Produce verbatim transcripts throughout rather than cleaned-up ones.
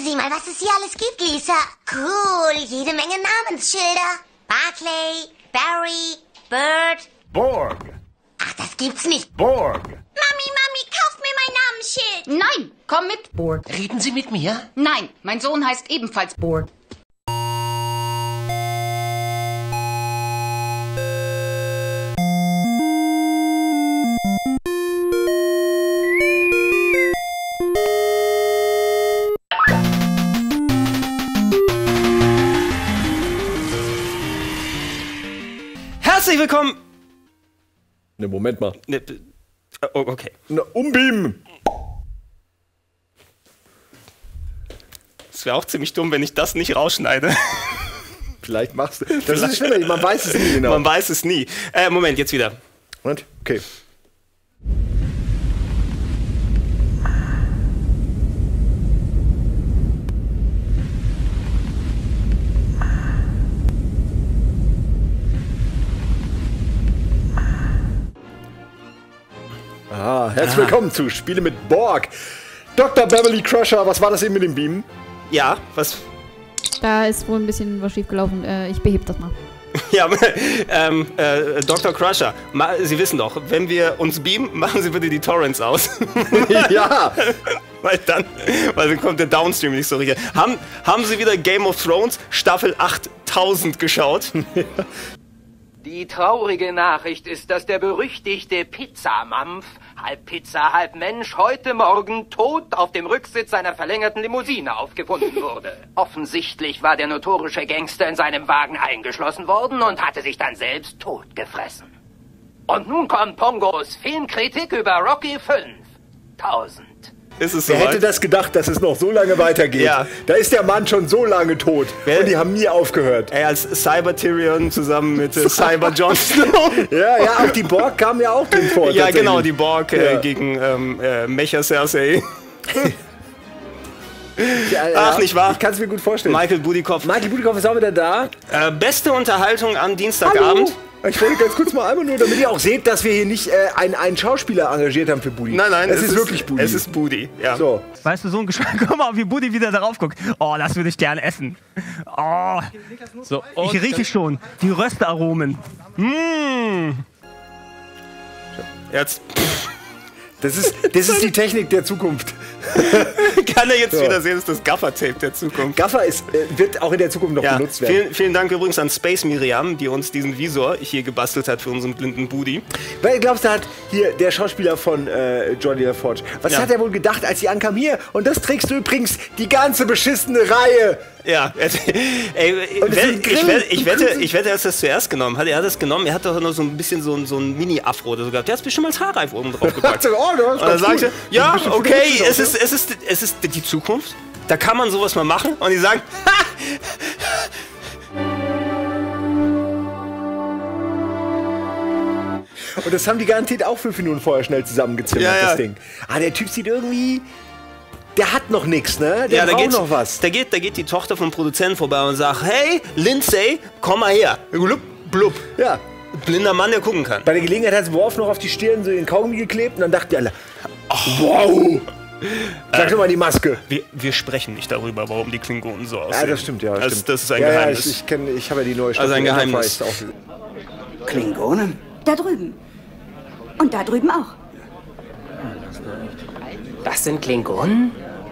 Sieh mal, was es hier alles gibt, Lisa. Cool, jede Menge Namensschilder. Barclay, Barry, Bird. Borg. Ach, das gibt's nicht. Borg. Mami, Mami, kauf mir mein Namensschild. Nein, komm mit, Borg. Reden Sie mit mir? Nein, mein Sohn heißt ebenfalls Borg. Herzlich willkommen. Ne, Moment mal. Ne, oh, okay. Na, umbeamen. Es wäre auch ziemlich dumm, wenn ich das nicht rausschneide. Vielleicht machst du. Das ist schwierig, man weiß es nie genau. Man weiß es nie. Äh, Moment, jetzt wieder. Und? Okay. Ah, herzlich willkommen zu Spiele mit Borg. Doktor Beverly Crusher, was war das eben mit dem Beamen? Ja, was? Da ist wohl ein bisschen was schief gelaufen. Äh, ich behebe das mal. Ja, ähm, äh, Doktor Crusher, ma, Sie wissen doch, wenn wir uns beamen, machen Sie bitte die Torrents aus. Ja! Weil dann, weil dann kommt der Downstream nicht so richtig. Haben, haben Sie wieder Game of Thrones Staffel achttausend geschaut? Die traurige Nachricht ist, dass der berüchtigte Pizzamampf, halb Pizza, halb Mensch, heute Morgen tot auf dem Rücksitz seiner verlängerten Limousine aufgefunden wurde. Offensichtlich war der notorische Gangster in seinem Wagen eingeschlossen worden und hatte sich dann selbst totgefressen. Und nun kommt Pongos Filmkritik über Rocky fünftausend. Ist es Wer soweit? hätte das gedacht, dass es noch so lange weitergeht? Ja. Da ist der Mann schon so lange tot. Wer- Und die haben nie aufgehört. Ey, als Cyber Tyrion zusammen mit äh, Cyber Jon Snow. Ja, ja, auch die Borg kamen ja auch drin vor. Ja, tatsächlich. genau, die Borg äh, Ja. gegen ähm, äh, Mecha Cersei. Ja, ja, Ach, nicht wahr? Ich kann es mir gut vorstellen. Michael Budikoff. Michael Budikoff ist auch wieder da. Äh, beste Unterhaltung am Dienstagabend. Hallo. Ich wollte ganz kurz mal einmal nur, damit ihr auch seht, dass wir hier nicht äh, einen, einen Schauspieler engagiert haben für Budi. Nein, nein, es, ist wirklich Budi. Es ist Budi, ja. So. Weißt du, so ein Geschmack, guck mal, wie Buddy wieder darauf guckt. Oh, das würde ich gerne essen. Oh, So, ich rieche schon die Röstaromen. Mmh. jetzt Das ist, das ist die Technik der Zukunft. kann er jetzt So. wieder sehen, das ist das Gaffer-Tape der Zukunft. Gaffer ist, äh, wird auch in der Zukunft noch Ja, benutzt werden. vielen, vielen Dank übrigens an Space Miriam, die uns diesen Visor hier gebastelt hat für unseren blinden Budi. Weil glaubst du, hat hier der Schauspieler von äh, Jordi LaForge, was Ja. hat er wohl gedacht, als sie ankam? Hier, und das trägst du übrigens die ganze beschissene Reihe. Ja, ey, Und es ich, sind ich, Grill- ich, wette, ich wette, er hat das zuerst genommen. Hat er das genommen? Er hat doch noch so ein bisschen so ein, so ein Mini-Afro oder so gehabt. Der hat bestimmt als Haarreif oben drauf gepackt. Oh, das ist Und dann ganz sagt cool. er, ja, Ein bisschen okay, futuristisch es auch, ist, es, ist, es ist die Zukunft. Da kann man sowas mal machen. Und die sagen, ha! Und das haben die garantiert auch fünf Minuten vorher schnell zusammengezimmert, Ja, ja. das Ding. Ah, der Typ sieht irgendwie... Der hat noch nichts, ne? Der Ja, da braucht geht, noch was. Da geht, da geht die Tochter vom Produzenten vorbei und sagt, hey, Lindsay, komm mal her. Blub, blub. Ja. Blinder Mann, der gucken kann. Bei der Gelegenheit hat Worf noch auf die Stirn so den Kaugummi geklebt und dann dachten die alle, wow! Sag doch mal die Maske. Wir, wir sprechen nicht darüber, warum die Klingonen so aussehen. Ja, das stimmt, ja. Das, stimmt. das ist ein ja, Geheimnis. Ja, ich, ich, kenn, ich habe ja die neue Also ein Staffel Geheimnis. Enterprise auch. Klingonen? Da drüben. Und da drüben auch. Das sind Klingonen?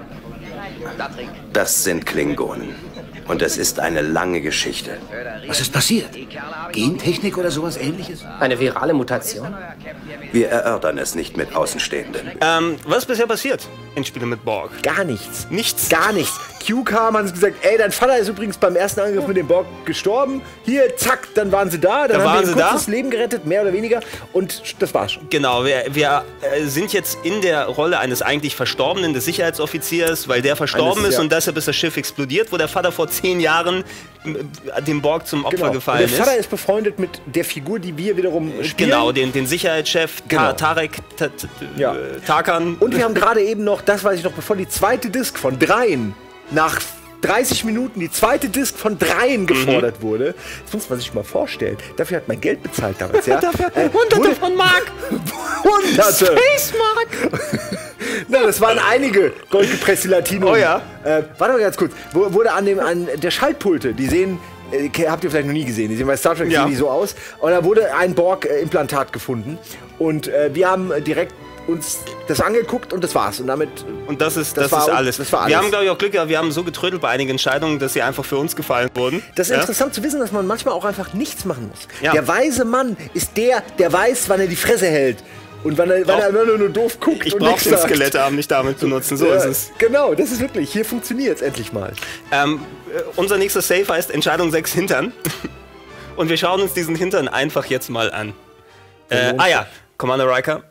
Das sind Klingonen. Und es ist eine lange Geschichte. Was ist passiert? Gentechnik oder sowas ähnliches? Eine virale Mutation? Wir erörtern es nicht mit Außenstehenden. Ähm, was ist bisher passiert in Spielen mit Borg? Gar nichts. Nichts. Gar nichts. Q kam, haben sie gesagt, ey, dein Vater ist übrigens beim ersten Angriff mit dem Borg gestorben. Hier, zack, dann waren sie da. Dann Da haben waren wir sie ihm kurz da. das Leben gerettet, mehr oder weniger. Und das war's schon. Genau, wir, wir äh, sind jetzt in der Rolle eines eigentlich Verstorbenen, des Sicherheitsoffiziers, weil der verstorben Eines, ist ja. und deshalb ist das Schiff explodiert, wo der Vater vor zehn Jahren äh, dem Borg zum Opfer Genau. Und gefallen der ist. Vater ist befreundet mit der Figur, die wir wiederum spielen. Genau, den, den Sicherheitschef Genau. Ta Tarek Ta Ta Ja. äh, Tarkan. Und wir haben gerade eben noch, das weiß ich noch, bevor die zweite Disc von dreien nach dreißig Minuten die zweite Disc von dreien gefordert wurde. Das muss man sich mal vorstellen. Dafür hat man Geld bezahlt damals, ja? Dafür Äh, Hunderte wurde- von Mark. Hunderte! Space Mark. Na, das waren einige goldgepresste Latinum. Oh ja. Äh, warte mal ganz kurz. Wo, wurde an dem an der Schaltpulte, die sehen, äh, habt ihr vielleicht noch nie gesehen, die sehen bei Star Trek Ja. sehen die so aus. Und da wurde ein Borg-Implantat gefunden. Und äh, wir haben direkt uns das angeguckt und das war's. Und damit. Und das ist, Das das war ist auch- alles. das war Wir alles. haben, glaube ich, auch Glück gehabt. Wir haben so getrödelt bei einigen Entscheidungen, dass sie einfach für uns gefallen wurden. Das ist Ja? interessant zu wissen, dass man manchmal auch einfach nichts machen muss. Ja. Der weise Mann ist der, der weiß, wann er die Fresse hält. Und wann er, wann er immer nur, nur doof guckt Ich und brauche nichts den sagt. Skelettarm nicht damit benutzen. So Ja, ist es. Genau, das ist wirklich. Hier funktioniert es endlich mal. Ähm, äh, unser nächster Save heißt Entscheidung sechs Hintern. Und wir schauen uns diesen Hintern einfach jetzt mal an. Äh, ah ja, Commander Riker.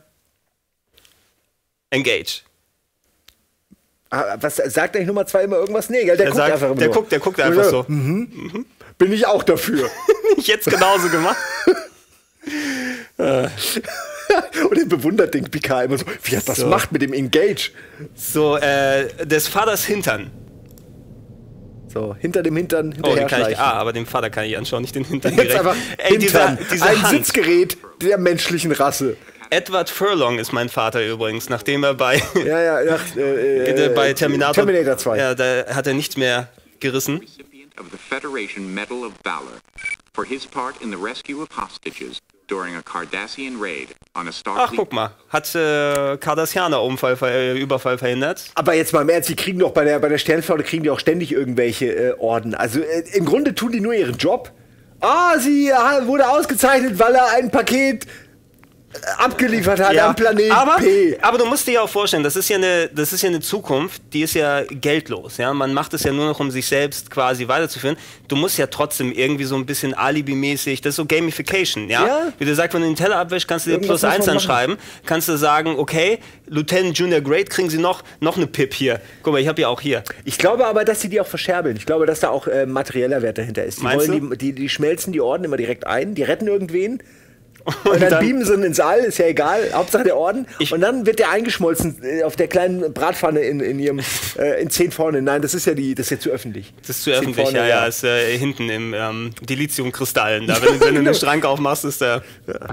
Engage. Ah, was sagt eigentlich Nummer zwei immer irgendwas? Nee, gell? Der, Der, guckt sagt, einfach immer der, nur. guckt, der guckt einfach so. Mhm. Bin ich auch dafür. Ich jetzt genauso gemacht. Und er bewundert den Picard immer so, wie er das So. macht mit dem Engage. So, äh, des Vaters Hintern. So, hinter dem Hintern Oh, den hinterher kann ich, schleichen. ah, aber dem Vater kann ich anschauen, nicht den Hintern Jetzt direkt. einfach Ey, dieser, Hintern. diese Ein Hand. Sitzgerät der menschlichen Rasse. Edward Furlong ist mein Vater übrigens, nachdem er bei, Ja, ja, ja. Äh, äh, bei Terminator, Terminator zwei. Ja, da hat er nicht mehr gerissen. Recipient of the Federation Medal of Valor for his part in the rescue of hostages during a Cardassian raid on a Ach, Starfleet. guck mal, hat äh, Cardassianer Unfall, äh, Überfall verhindert. Aber jetzt mal im Ernst, die kriegen doch bei der, bei der Sternflotte kriegen die auch ständig irgendwelche äh, Orden. Also äh, im Grunde tun die nur ihren Job. Ah, sie äh, wurde ausgezeichnet, weil er ein Paket äh, abgeliefert hat am Planet aber, P. aber du musst dir ja auch vorstellen, das ist ja eine, das ist ja eine Zukunft, die ist ja geldlos. Ja? Man macht es ja nur noch, um sich selbst quasi weiterzuführen. Du musst ja trotzdem irgendwie so ein bisschen Alibi-mäßig, das ist so Gamification. Ja? Ja. Wie du sagst, wenn du den Teller abwäschst, kannst du dir Irgendwas plus eins muss man anschreiben. Kannst du sagen, okay, Lieutenant Junior Grade, kriegen sie noch, noch eine Pip hier. Guck mal, ich habe ja auch hier. Ich glaube aber, dass sie die auch verscherbeln. Ich glaube, dass da auch äh, materieller Wert dahinter ist. Die, Meinst wollen du? die, die, die schmelzen die Orden immer direkt ein, die retten irgendwen. Und, Und dann, dann- beamen sie ihn ins All, ist ja egal, Hauptsache der Orden. Ich- und dann wird der eingeschmolzen äh, auf der kleinen Bratpfanne in, in ihrem äh, in zehn vorne. Nein, das ist ja die, das ist ja zu öffentlich. Das ist zu zehn öffentlich, vorne, ja, ja, ist äh, hinten im ähm, Dilithium-Kristallen. Da, wenn, wenn du den Schrank aufmachst, ist der.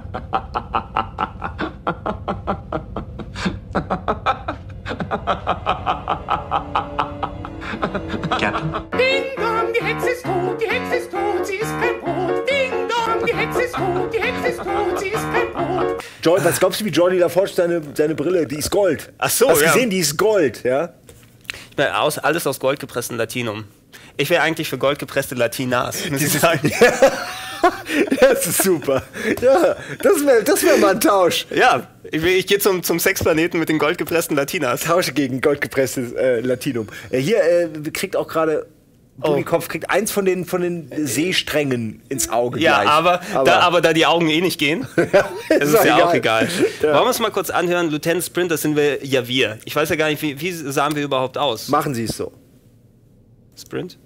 Ding dong, die Hexe ist tot, die Hexe ist tot, sie ist kein Brot. Ding dong, die Hexe ist tot, die Hexe ist tot, sie ist kein Brot. John, was glaubst du, wie Johnny LaForge seine, seine Brille, die ist Gold. Ach so, Hast du ja. gesehen, die ist Gold, ja? Ich mein, aus, alles aus goldgepresstem Latinum. Ich wäre eigentlich für goldgepresste Latinas, muss ich sagen. Das ist super. Ja, das wäre das wär mal ein Tausch. Ja, ich, will- ich gehe zum, zum Sexplaneten mit den goldgepressten Latinas. Tausche gegen goldgepresstes äh, Latinum. Äh, hier äh, kriegt auch gerade Oh. Budi Kopf kriegt eins von den von den Seesträngen ins Auge Ja, gleich. aber, Da, aber da die Augen eh nicht gehen, das ist doch ja auch egal. Ja. Wollen wir uns mal kurz anhören? Lieutenant Sprint, das sind wir ja wir. Ich weiß ja gar nicht, wie, wie sahen wir überhaupt aus? Machen Sie es so. Sprint?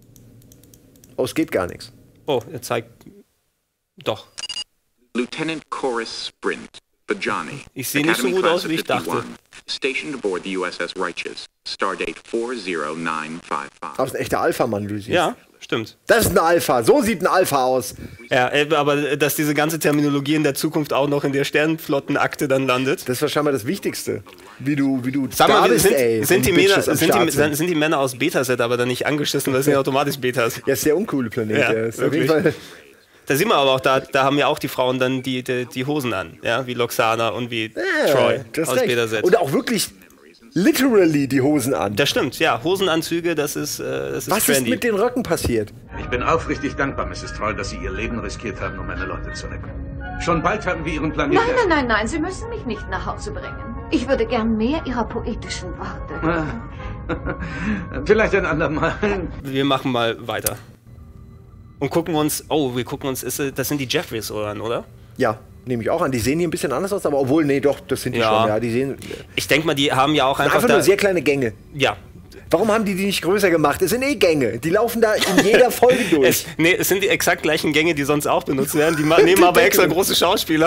Oh, es geht gar nichts. Oh, er zeigt. Doch. Lieutenant Chorus Sprint, Bajani. Ich sehe nicht so gut aus, wie ich dachte. Stationed aboard the U S S Righteous. Stardate four zero nine five five. Aber es ist ein echter Alpha-Mann, du siehst. Ja, stimmt. Das ist ein Alpha. So sieht ein Alpha aus. Ja, äh, aber dass diese ganze Terminologie in der Zukunft auch noch in der Sternflottenakte dann landet. Das war scheinbar das Wichtigste. Wie du, wie du Sag mal, da bist, sind, ey, sind, die wenn Männer, Bitches am sind, Start die, sind. sind die Männer aus Betaset aber dann nicht angeschissen, weil sie sind ja automatisch Betas. Ja, ist der uncoole Planet. Ja, Ja, ist auf jeden wirklich. Fall. Da sieht man aber auch, da, da haben ja auch die Frauen dann die, die, die Hosen an, ja, wie Loxana und wie Ja, Troy du hast aus recht. Betaset. Und auch wirklich literally die Hosen an. Das stimmt, ja, Hosenanzüge, das ist, äh, das ist Was trendy. ist mit den Röcken passiert? Ich bin aufrichtig dankbar, Misses Troll, dass Sie Ihr Leben riskiert haben, um meine Leute zu retten. Schon bald haben wir Ihren Planeten... Nein, nein, nein, nein, Sie müssen mich nicht nach Hause bringen. Ich würde gern mehr Ihrer poetischen Worte hören. Vielleicht ein andermal. Wir machen mal weiter. Und gucken uns, oh, wir gucken uns, ist, äh, das sind die Jeffreys-Ohren, oder? Ja, nehme ich auch an. Die sehen hier ein bisschen anders aus, aber obwohl, nee, doch, das sind die Ja. schon. Ja, die sehen Ich denke mal, die haben ja auch einfach, einfach da, nur sehr kleine Gänge. ja. Warum haben die die nicht größer gemacht? Es sind eh Gänge. Die laufen da in jeder Folge durch. Es, nee, es sind die exakt gleichen Gänge, die sonst auch benutzt werden. Die ma- nehmen aber extra große Schauspieler.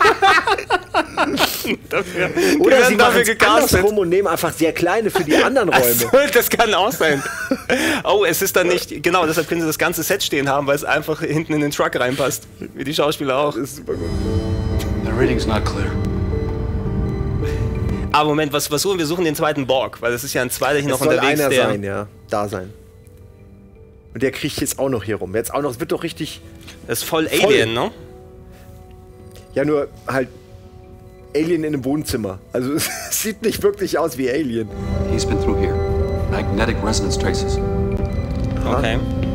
dafür, die Oder sie werden dafür machen es gecastet. andersrum und nehmen einfach sehr kleine für die anderen Ach Räume. so, das kann auch sein. Oh, es ist dann nicht, genau, deshalb können sie das ganze Set stehen haben, weil es einfach hinten in den Truck reinpasst. Wie die Schauspieler auch. Das ist super gut. The reading's not clear. Aber Moment, was, was suchen wir? Wir suchen den zweiten Borg, weil es ist ja ein zweiter hier Es noch soll unterwegs. einer der sein, ja. Da sein. Und der kriegt jetzt auch noch hier rum. Jetzt auch noch, es wird doch richtig... Das ist voll Alien, ne? Ja, nur halt Alien in einem Wohnzimmer. Also es sieht nicht wirklich aus wie Alien. He's been through here. Magnetic resonance traces. Okay.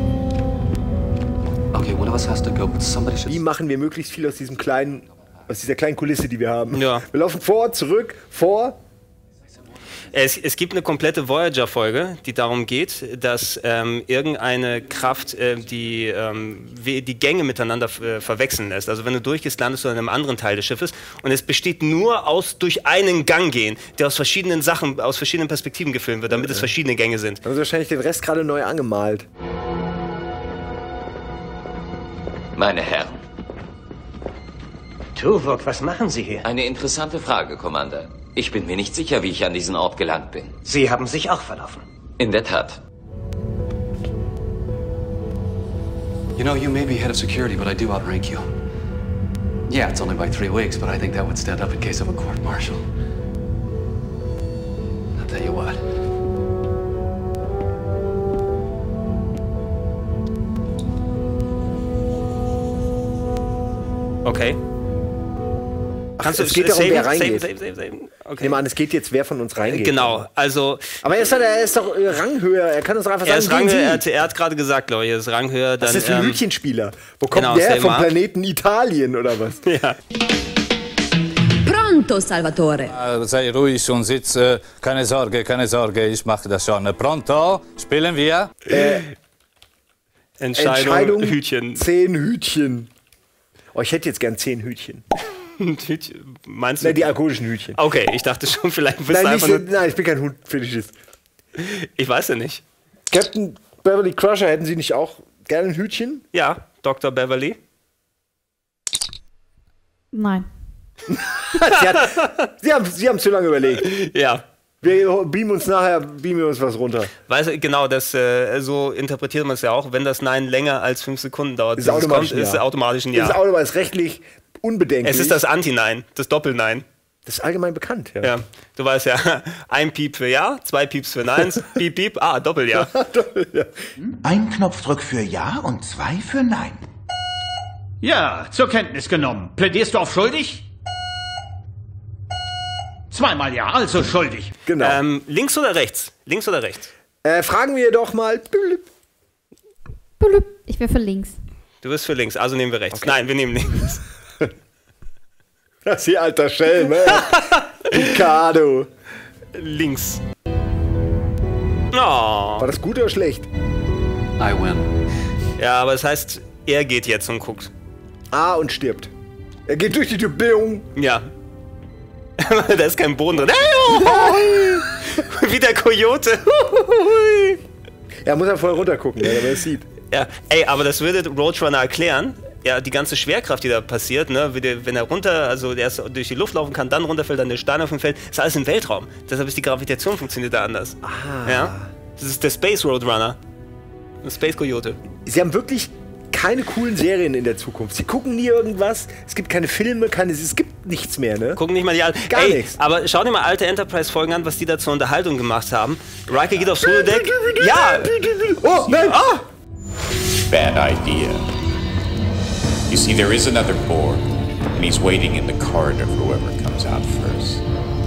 Okay, one of us has to go, but somebody should... Wie machen wir möglichst viel aus diesem kleinen, aus dieser kleinen Kulisse, die wir haben? Ja. Wir laufen vor, zurück, vor. Es, es gibt eine komplette Voyager-Folge, die darum geht, dass ähm, irgendeine Kraft äh, die, ähm, die Gänge miteinander äh, verwechseln lässt. Also wenn du durchgehst, landest du in einem anderen Teil des Schiffes und es besteht nur aus durch einen Gang gehen, der aus verschiedenen Sachen, aus verschiedenen Perspektiven gefilmt wird, damit es verschiedene Gänge sind. Haben sie wahrscheinlich den Rest gerade neu angemalt. Meine Herren. Tuvok, was machen Sie hier? Eine interessante Frage, Commander. Ich bin mir nicht sicher, wie ich an diesen Ort gelangt bin. Sie haben sich auch verlaufen. In der Tat. You know, you may be head of security, but I do outrank you. Yeah, it's only by three weeks, but I think that would stand up in case of a court-martial. I'll tell you what. Okay. Kannst du, es geht darum, wer reingeht. Save, save, save, save. Okay. Ich nehme an, es geht jetzt, wer von uns reingeht. Genau, also... Aber er ist, doch, er ist doch ranghöher, er kann uns doch einfach er sagen, ist ranghöher, er hat, er hat gerade gesagt, glaube ich, er ist ranghöher. Was dann, ist das für ein ähm, Hütchenspieler? Wo kommt genau, der her? Vom Mark? Planeten Italien oder was? Ja. Pronto, Salvatore. Sei ruhig und sitz. Keine Sorge, keine Sorge, ich mache das schon. Pronto, spielen wir? Äh, Entscheidung, Entscheidung, Hütchen. Zehn Hütchen. Oh, ich hätte jetzt gern zehn Hütchen. Hütchen. Meinst du? Nein, die alkoholischen Hütchen. Okay, ich dachte schon, vielleicht bist nein, du einfach nicht, nur... nein, ich bin kein Hutfetischist. Ich weiß ja nicht. Captain Beverly Crusher, hätten Sie nicht auch gerne ein Hütchen? Ja, Doktor Beverly. Nein. Sie, hat, Sie, haben, Sie haben zu lange überlegt. Ja. Wir beamen uns nachher, beamen wir uns was runter. Weißt du, genau, das, äh, so interpretiert man es ja auch. Wenn das Nein länger als fünf Sekunden dauert, ist, automatisch, kommt, ist es automatisch ein Ja. Ist automatisch rechtlich unbedenklich. Es ist das Anti-Nein, das Doppel-Nein. Das ist allgemein bekannt, ja. Ja. Du weißt ja, ein Piep für Ja, zwei Pieps für Nein, Piep, Piep, ah, Doppel-Ja. Doppel-Ja. Ein Knopfdruck für Ja und zwei für Nein. Ja, zur Kenntnis genommen. Plädierst du auf schuldig? Zweimal ja, also schuldig. Genau. Ähm, links oder rechts? Links oder rechts? Äh, fragen wir doch mal. Ich wäre für links. Du wirst für links, also nehmen wir rechts. Okay. Nein, wir nehmen links. Das hier, alter Schelm, ey. Ricardo. Links. Oh. War das gut oder schlecht? I win. Ja, aber es das heißt, er geht jetzt und guckt. Ah, und stirbt. Er geht durch die Tür. Biung. Ja. Da ist kein Boden drin. Wie der Coyote. Er muss ja voll runtergucken, damit er es sieht. Ja, ey, aber das würde Roadrunner erklären. Ja, die ganze Schwerkraft, die da passiert, ne, wenn er runter, also erst durch die Luft laufen kann, dann runterfällt, dann der Stein auf dem Feld, ist alles im Weltraum. Deshalb ist die Gravitation funktioniert da anders. Ah. Ja? Das ist der Space Roadrunner. Ein Space Coyote. Sie haben wirklich keine coolen Serien in der Zukunft. Sie gucken nie irgendwas. Es gibt keine Filme, keine, es gibt nichts mehr, ne? Gucken nicht mal die alten. Gar ey, nichts. Aber schau dir mal alte Enterprise-Folgen an, was die da zur Unterhaltung gemacht haben. Riker geht aufs Holodeck. Ja! Oh, nein! Ah! Bad idea. You see, there is another Borg, and he's waiting in the corridor for whoever comes out first.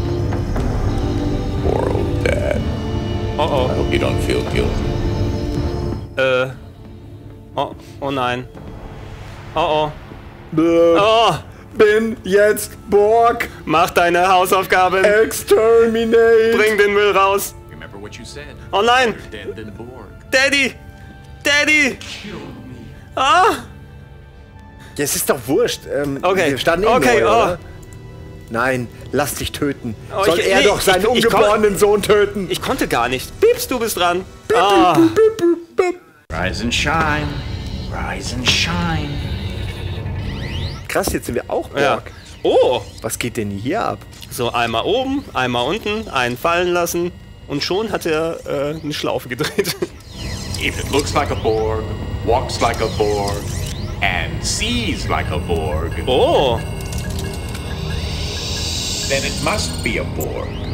Poor old Dad. Oh oh. I hope you don't feel guilty. Äh. Oh, oh nein. Oh oh. Bäh. Oh. Bin jetzt Borg. Mach deine Hausaufgaben. Exterminate. Bring den Müll raus. Remember what you said. Oh nein. You're dead in Borg. Daddy. Daddy. Ah. Das ist doch wurscht. Ähm, okay. Wir standen eh okay, neu, oh. oder? Nein, lass dich töten. Oh, Soll ich, er nee, doch seinen ich, ich, ungeborenen ich Sohn töten? Ich konnte gar nicht. Pieps, du bist dran. Beep, Ah. beep, beep, beep, beep. Rise and shine. Rise and shine. Krass, jetzt sind wir auch Borg. Ja. Oh. Was geht denn hier ab? So, einmal oben, einmal unten, einen fallen lassen. Und schon hat er äh, eine Schlaufe gedreht. If it looks like a Borg, walks like a Borg, and sees like a Borg, oh. then it must be a Borg.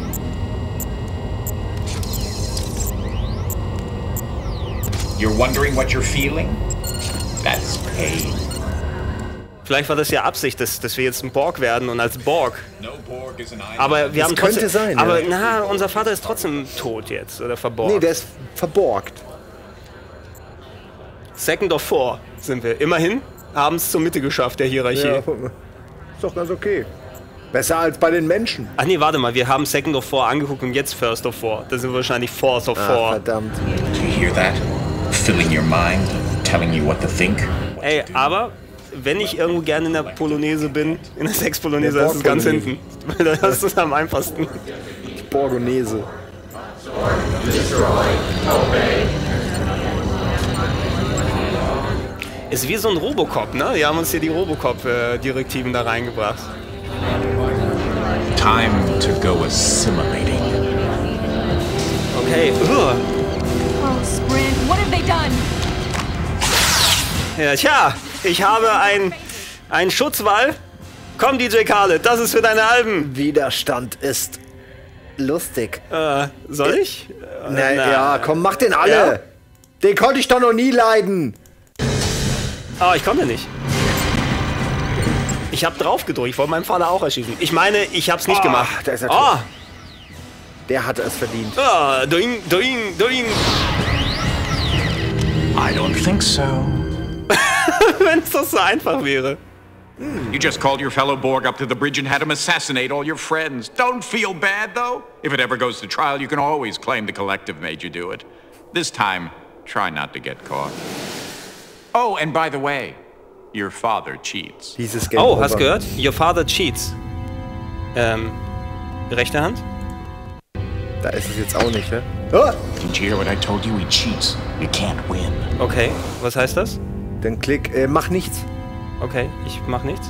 You're wondering what you're feeling? That's pain. Vielleicht war das ja Absicht, dass, dass wir jetzt ein Borg werden und als Borg. No Borg is an island. Aber wir Das haben könnte trotzdem, sein, Aber ja. na, unser Vater ist trotzdem tot jetzt oder verborgen. Nee, der ist verborgt. Second of Four sind wir. Immerhin haben es zur Mitte geschafft, der Hierarchie. Ja, ist doch ganz okay. Besser als bei den Menschen. Ach nee, warte mal, wir haben Second of Four angeguckt und jetzt First of Four. Das sind wir wahrscheinlich Fourth of Ah, Four. verdammt. Do you hear that? Filling your mind, telling you what to think. Ey, aber wenn ich irgendwo gerne in der Polonaise bin, in der Sex-Polonaise, Der ist es ganz Borg-Polonaise. hinten. Weil das ist am einfachsten. Die Borgonese. Ist wie so ein Robocop, ne? Die haben uns hier die Robocop-Direktiven da reingebracht. Time to go assimilating. Okay, Ugh. Oh, Sprint, what have they done? Ja, tja, ich habe ein, ein Schutzwall. Komm, D J Khaled, das ist für deine Alben. Widerstand ist lustig. Äh, soll ich? Na, Na. ja, komm, mach den alle. Ja? Den konnte ich doch noch nie leiden. Oh, ich konnte nicht. Ich habe drauf gedrückt, ich wollte meinen Vater auch erschießen. Ich meine, ich hab's nicht Oh, gemacht. da ist er oh. tot. Der hatte es verdient. Oh, doing, doing, doing. I don't think so. Wenn es doch so einfach wäre. You just called your fellow Borg up to the bridge and had him assassinate all your friends. Don't feel bad, though. If it ever goes to trial, you can always claim the collective made you do it. This time, try not to get caught. Oh, and by the way, your father cheats. Dieses Game Oh, over. hast gehört? Your father cheats. Ähm, rechte Hand? Da ist es jetzt auch nicht, ne? Oh! Did you hear what I told you? He cheats. You can't win. Okay, was heißt das? Dann klick, äh, mach nichts. Okay, ich mach nichts.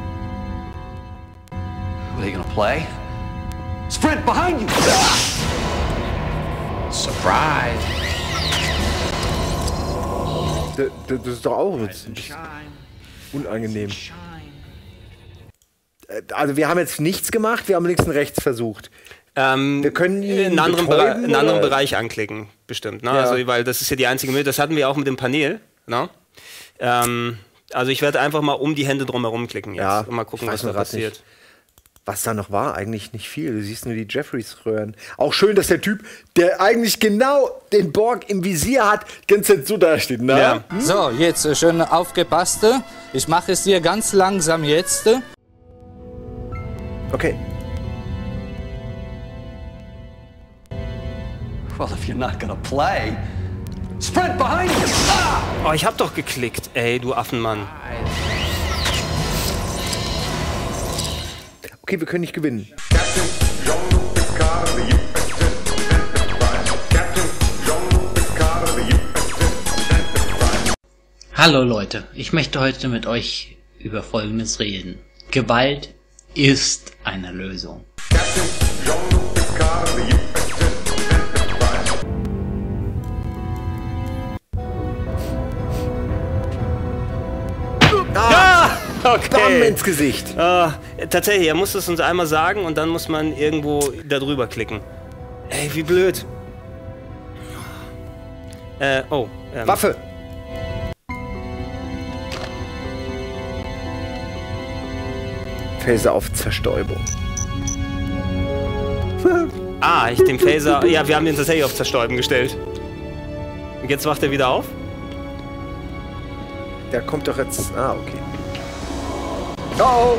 Are they gonna play? Sprint behind you! Surprise. Das, das ist doch auch unangenehm. Äh, Also wir haben jetzt nichts gemacht, wir haben links und rechts versucht. Ähm, wir können ihn einen anderen, betäuben, Bere einen anderen oder? Bereich anklicken, bestimmt. Ne? Ja. Also, weil das ist ja die einzige Möglichkeit. Das hatten wir auch mit dem Panel. Ne? Ähm, also ich werde einfach mal um die Hände drumherum klicken jetzt Ja, und mal gucken, ich was weiß da nur grad passiert. nicht. Was da noch war, eigentlich nicht viel. Du siehst nur die Jeffreys-Röhren. Auch schön, dass der Typ, der eigentlich genau den Borg im Visier hat, die ganze Zeit so da steht. Ne? Ja. So, jetzt äh, schön aufgepasst. Ich mache es dir ganz langsam jetzt. Okay. Well, if you're not gonna play, sprint behind you! Ah! Oh, ich hab doch geklickt, ey, du Affenmann. Okay, wir können nicht gewinnen. Hallo Leute, ich möchte heute mit euch über Folgendes reden. Gewalt ist eine Lösung. Ah, okay. Bam ins Gesicht. Ah, tatsächlich, er muss es uns einmal sagen und dann muss man irgendwo da drüber klicken. Ey, wie blöd. Äh, oh. Ähm. Waffe. Phaser auf Zerstäubung. Ah, ich den Phaser. Ja, wir haben den tatsächlich auf Zerstäuben gestellt. Und jetzt wacht er wieder auf? Der kommt doch jetzt. Ah, okay. Oh!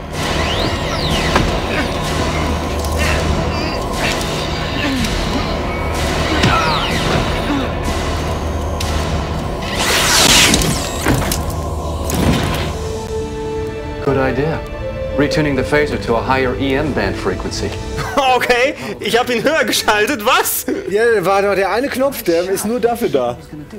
Good idea. Retuning the phaser to a higher E M band frequency. Okay, ich habe ihn höher geschaltet, was? Ja, war doch der eine Knopf, der ist nur dafür da.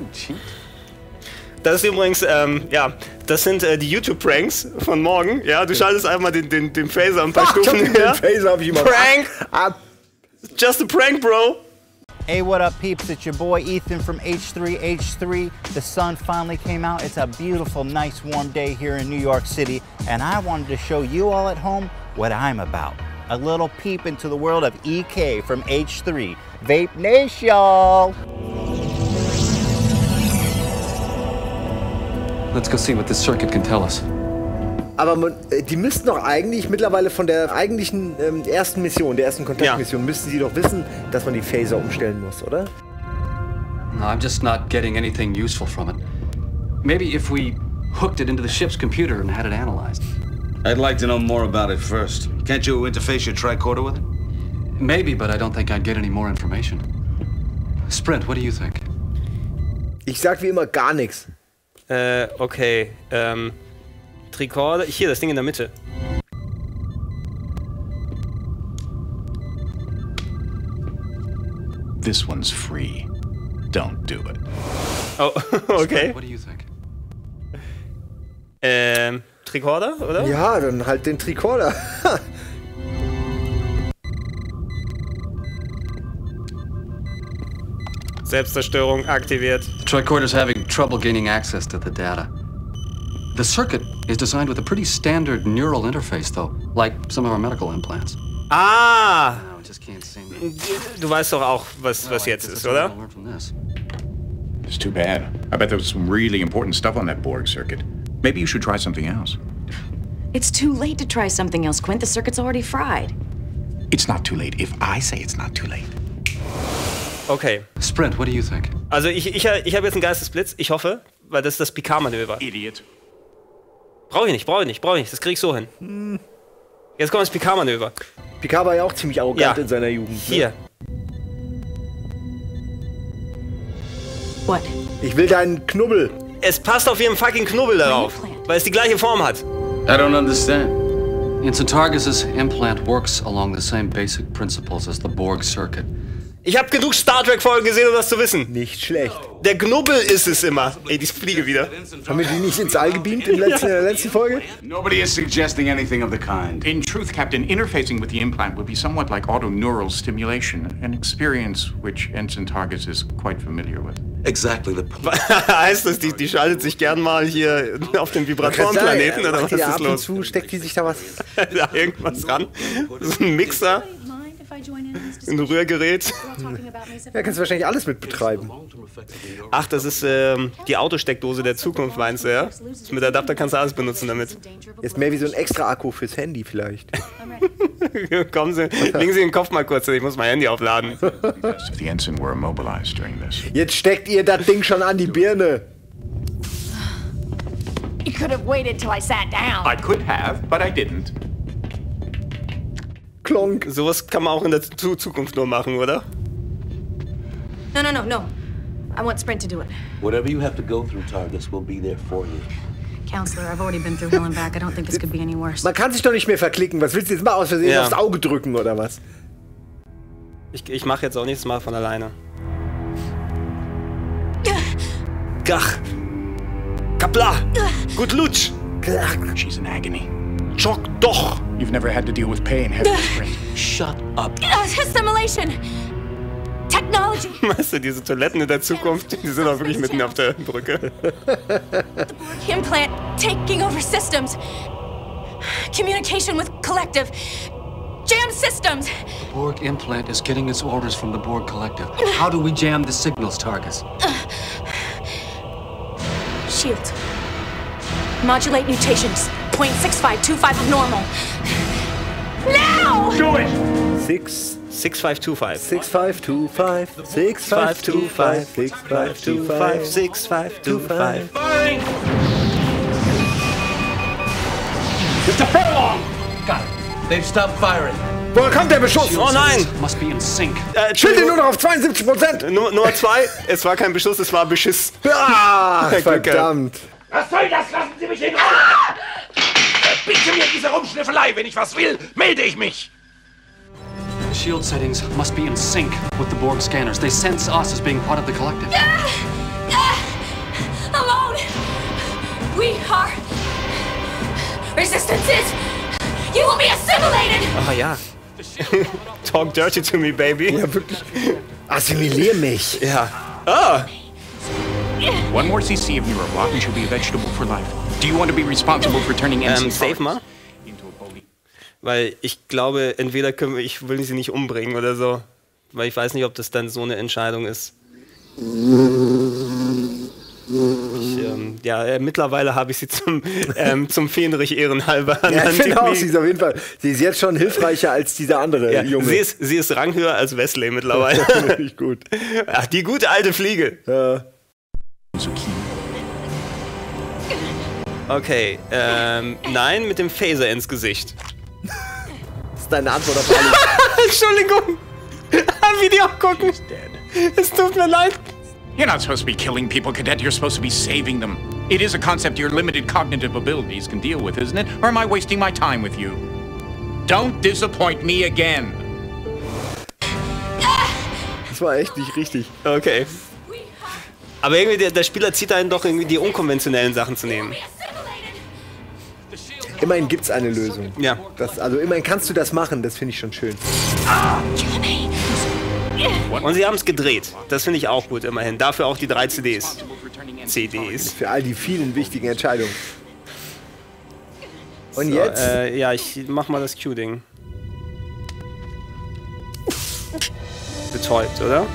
Das ist übrigens, ähm, ja, das sind äh, die YouTube-Pranks von morgen. Ja, du schaltest einfach mal den, den, den Phaser ein paar Ach, Stufen den höher. Phaser hab ich immer. Prank! Just a prank, bro! Hey, what up, peeps? It's your boy Ethan from H three H three. The sun finally came out. It's a beautiful, nice, warm day here in New York City, and I wanted to show you all at home what I'm about. A little peep into the world of E K from H three. Vape Nation! Let's go see what this circuit can tell us. Aber man, die müssten doch eigentlich mittlerweile von der eigentlichen ähm, ersten Mission, der ersten Kontaktmission, ja. müssten sie doch wissen, dass man die Phaser umstellen muss, oder? No, I'm just not getting anything useful from it. Maybe if we hooked it into the ship's computer and had it analyzed. I'd like to know more about it first. Can't you interface your tricorder with it? Maybe, but I don't think I'd get any more information. Sprint, what do you think? Ich sag wie immer gar nichts. Äh, okay. Ähm, Tricorder. Hier, das Ding in der Mitte. This one's free. Don't do it. Oh, okay. What do you think? Ähm, Tricorder, oder? Ja, dann halt den Tricorder. Selbstzerstörung aktiviert. The tricorder's having trouble gaining access to the data. The circuit is designed with a pretty standard neural interface, though, like some of our medical implants. Ah! No, it just can't seem to... Du weißt doch auch, was, was jetzt ist, oder? It's too bad. I bet there was some really important stuff on that Borg circuit. Maybe you should try something else. It's too late to try something else, Quint. The circuit's already fried. It's not too late if I say it's not too late. Okay. Sprint, what do you think? Also ich, ich, ich habe jetzt einen Geistesblitz. Ich hoffe, weil das ist das Picard-Manöver. Idiot. Brauche ich nicht, brauche ich nicht, brauche ich nicht. Das krieg ich so hin. Hm. Jetzt kommt das Picard-Manöver. Picard war ja auch ziemlich arrogant ja. in seiner Jugend. Hier. Ne? What? Ich will deinen Knubbel. Es passt auf jeden fucking Knubbel darauf, weil es die gleiche Form hat. I don't understand. Ensign Targus' implant works along the same basic principles as the Borg circuit. Ich habe genug Star Trek-Folgen gesehen, um das zu wissen. Nicht schlecht. Der Knubbel ist es immer. Ey, die Fliege wieder. Haben wir die nicht ins All gebeamt in, letzten, in der letzten Folge? Nobody is suggesting anything of the kind. In truth, Captain, interfacing with the implant would be somewhat like autoneural stimulation, an experience which Ensign Targus is quite familiar with. Exactly the point. Heißt das, die, die schaltet sich gern mal hier auf den Vibratorenplaneten oder was ist ab los? Und zu steckt die sich da was? Da irgendwas ran? Das ist ein Mixer. Ein Rührgerät. Ja, kannst du wahrscheinlich alles mit betreiben. Ach, das ist ähm, die Autosteckdose der Zukunft, meinst du, ja? Mit Adapter kannst du alles benutzen damit. Ist mehr wie so ein extra Akku fürs Handy vielleicht. Kommen Sie, legen Sie den Kopf mal kurz, ich muss mein Handy aufladen. Jetzt steckt ihr das Ding schon an die Birne. You could have waited till I sat down. I could have, but I didn't. Klonk. Sowas kann man auch in der Zu Zukunft nur machen, oder? No, no, no, no. I want Sprint to do it. Whatever you have to go through, Targus will be there for you. Counselor, I've already been through hell and back. I don't think this could be any worse. Man kann sich doch nicht mehr verklicken. Was willst du jetzt mal aus Versehen ja. aufs Auge drücken, oder was? Ich, ich mache jetzt auch nichts mal von alleine. Gach. Kapla. Gut Lutsch. She's in agony. Schock doch. You've never had to deal with pain, have you, Sprint? Shut up. Assimilation. Technology. Weißt du, diese Toiletten in der Zukunft, die sind auch wirklich mitten auf der Brücke. Implant taking over systems. Communication with collective. Jam systems. The Borg implant is getting its orders from the Borg collective. How do we jam the signals, Targus? Shield. Modulate mutations. point six five two five normal. Now! Do it! Six. six five two five. six five two five. six five two five. six five two five. six five two five. Firing! It's a furlong! Got it. They've stopped firing. Woher kommt der Beschuss? Oh nein! Must be in sync. Äh, Schild nur noch auf zweiundsiebzig Prozent. Nummer zwei, es war kein Beschuss, es war Beschiss. Ah, verdammt. Was soll das? Lassen Sie mich in Ruhe! Bitte mir diese Rumschniffelei. Wenn ich was will, melde ich mich. The shield settings must be in sync with the Borg scanners. They sense us as being part of the collective. Alone! We are resistances! You will be assimilated! Ah ja. Talk dirty to me, baby. Ja, wirklich. Assimilier mich. Ja. Ah! One more C C of neuroblock and she'll be a vegetable for life. Do you want to be responsible for turning Ensign ähm, save mal. Weil ich glaube, entweder können wir, ich will sie nicht umbringen oder so. Weil ich weiß nicht, ob das dann so eine Entscheidung ist. Ich, ähm, ja, äh, mittlerweile habe ich sie zum, ähm, zum Fähnrich ehrenhalber Ja, ich ernannt. finde auch, sie ist auf jeden Fall, sie ist jetzt schon hilfreicher als dieser andere Ja, Junge. sie, ist, sie ist ranghöher als Wesley mittlerweile. Richtig gut. Ach, die gute alte Fliege. Ja. Okay, ähm, nein, mit dem Phaser ins Gesicht. Das ist deine Antwort auf alles. Entschuldigung. Video gucken. Es tut mir leid. You're not supposed to be killing people, Cadet. You're supposed to be saving them. It is a concept your limited cognitive abilities can deal with, isn't it? Or am I wasting my time with you? Don't disappoint me again. Das war echt nicht richtig. Okay. Aber irgendwie, der, der Spieler zieht einen doch irgendwie die unkonventionellen Sachen zu nehmen. Immerhin gibt's eine Lösung. Ja. Das, also immerhin kannst du das machen, das finde ich schon schön. Und sie haben es gedreht. Das finde ich auch gut, immerhin. Dafür auch die drei C Ds. C Ds. Für all die vielen wichtigen Entscheidungen. Und so, jetzt? Äh, ja, ich mach mal das Q-Ding. Betäubt, oder?